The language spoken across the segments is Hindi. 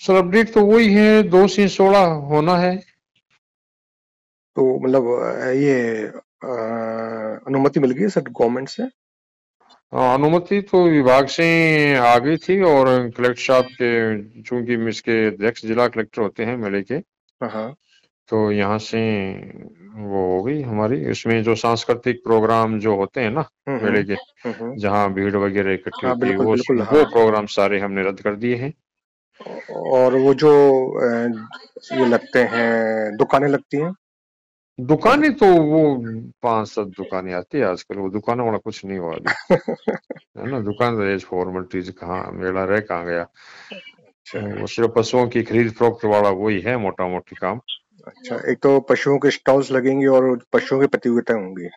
सर अपडेट तो वही है, 2 से 16 होना है। तो मतलब ये अनुमति मिल गई है सर गवर्नमेंट से? अनुमति तो विभाग से आ गई थी, और कलेक्टर साहब के, चूंकि इसके अध्यक्ष जिला कलेक्टर होते हैं मेले के, हाँ। तो यहाँ से वो हो गई हमारी। इसमें जो सांस्कृतिक प्रोग्राम जो होते हैं ना मेले के, जहाँ भीड़ वगैरह इकट्ठी हाँ होती है, बिल्कुल बिल्कुल, वो हाँ। प्रोग्राम सारे हमने रद्द कर दिए हैं। और वो जो ये लगते हैं, दुकानें लगती हैं? दुकानें तो वो 5-7 दुकानें आती है आजकल, वो दुकानों वाला कुछ नहीं हुआ अभी, है ना। दुकान रेज फॉर्मेलिटीज, कहाँ मेला रह कहाँ गया। अच्छा वो सिर्फ पशुओं की खरीद फरोख्त वाला वही है मोटा मोटी काम। अच्छा, एक तो पशुओं के स्टॉल्स लगेंगे और पशुओं की प्रतियोगिताएं होंगी।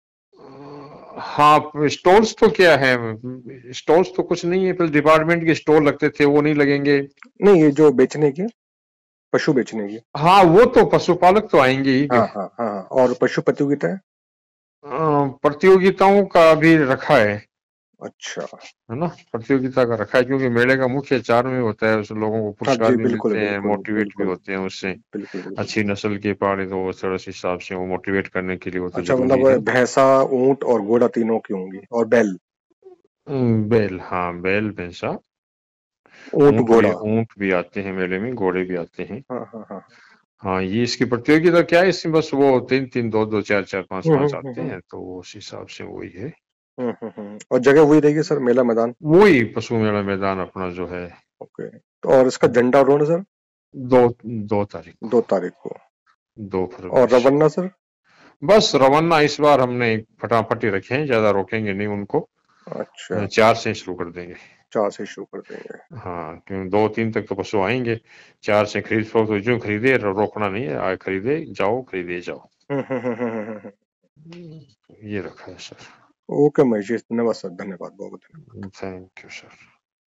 हाँ, स्टॉल्स तो क्या है, स्टॉल्स तो कुछ नहीं है, फिर डिपार्टमेंट के स्टॉल लगते थे वो नहीं लगेंगे। नहीं, ये जो बेचने के, पशु बेचने की। हाँ, वो तो पशुपालक तो आएंगे ही के। हाँ हाँ हाँ हाँ, और पशु प्रतियोगिताएं? प्रतियोगिताओं का भी रखा अच्छा। है ना। प्रतियोगिता का रखा है, क्योंकि मेले का मुख्य चार में होता है, उस लोगों को हाँ पुरस्कार जी, भी बिल्कुल मिलते हैं, बिल्कुल मोटिवेट भी बिल्कुल होते हैं उससे। बिल्कुल बिल्कुल। अच्छी नस्ल के पाले तो उस हिसाब से वो मोटिवेट करने के लिए वो तो अच्छा, जरूरी मतलब है। भैंसा, ऊंट और घोड़ा तीनों की होंगी, और बैल? बैल, हाँ, बैल भैंसा। ऊंट घोड़ा। ऊंट भी आते हैं मेले में, घोड़े भी आते हैं। हाँ हाँ हाँ। हाँ, ये इसकी प्रतियोगिता क्या है, इसमें बस वो 3-3, 2-2, 4-4, 5-5 आते हैं, तो उस हिसाब से वही है। और जगह वही रहेगी सर, मेला मैदान? वही पशु मेला मैदान अपना जो है। ओके। तो और इसका झंडा रोड सर? दो 2 तारीख को, 2 तारीख को। 2 फरवरी और से। रवाना सर? बस रवाना इस बार हमने फटाफट ही रखे हैं, ज्यादा रोकेंगे नहीं उनको। अच्छा, 4 से शुरू कर देंगे। 4 से शुरू कर देंगे। हाँ, क्योंकि 2-3 तक तो पशु आएंगे। 4 से खरीद फरोख्त तो जो खरीदे, रोकना नहीं है, आए खरीदे जाओ, खरीदे जाओ। हम्म। ये रखा है सर। ओके महेश जी, धन्यवाद सर, धन्यवाद, बहुत धन्यवाद। Thank you sir.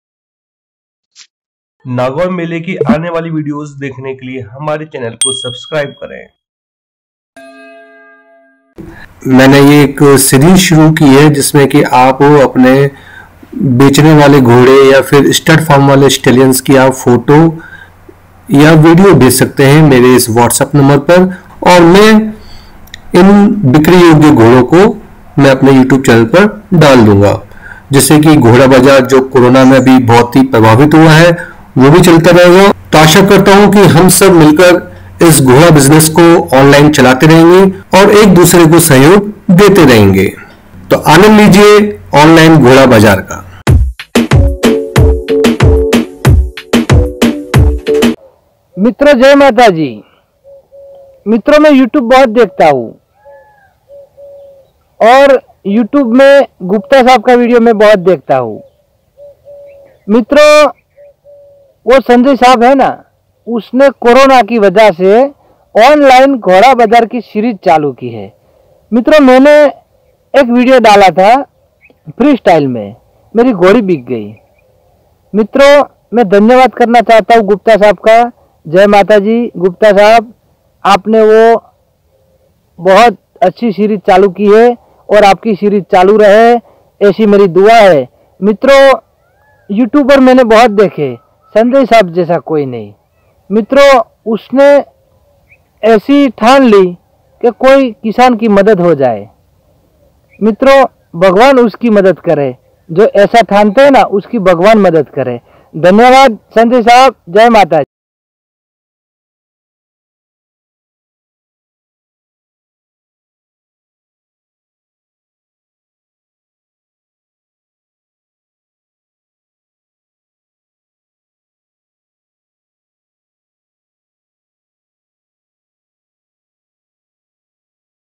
नागौर मेले की आने वाली वीडियोस देखने के लिए हमारे चैनल को सब्सक्राइब करें। मैंने ये एक सीरीज शुरू की है जिसमें कि आप अपने बेचने वाले घोड़े या फिर स्टड फार्म वाले स्टेलियंस की आप फोटो या वीडियो भेज सकते हैं मेरे इस व्हाट्सएप नंबर पर, और मैं इन बिक्री योग्य घोड़ों को मैं अपने यूट्यूब चैनल पर डाल दूंगा, जिससे कि घोड़ा बाजार जो कोरोना में भी बहुत ही प्रभावित हुआ है वो भी चलता रहेगा। तो आशा करता हूं कि हम सब मिलकर इस घोड़ा बिजनेस को ऑनलाइन चलाते रहेंगे और एक दूसरे को सहयोग देते रहेंगे। तो आनंद लीजिए ऑनलाइन घोड़ा बाजार का। मित्रों जय माता जी। मित्रों मैं YouTube बहुत देखता हूँ, और YouTube में गुप्ता साहब का वीडियो मैं बहुत देखता हूँ। मित्रों वो संजय साहब है ना, उसने कोरोना की वजह से ऑनलाइन घोड़ा बाजार की सीरीज चालू की है। मित्रों मैंने एक वीडियो डाला था फ्री स्टाइल में, मेरी घोड़ी बिक गई। मित्रों मैं धन्यवाद करना चाहता हूँ गुप्ता साहब का। जय माता जी गुप्ता साहब, आपने वो बहुत अच्छी सीरीज चालू की है और आपकी सीरीज चालू रहे, ऐसी मेरी दुआ है। मित्रों यूट्यूबर मैंने बहुत देखे, संजय साहब जैसा कोई नहीं। मित्रों उसने ऐसी ठान ली कि कोई किसान की मदद हो जाए। मित्रों भगवान उसकी मदद करे, जो ऐसा ठानते हैं ना उसकी भगवान मदद करे। धन्यवाद संजय साहब, जय माता जी।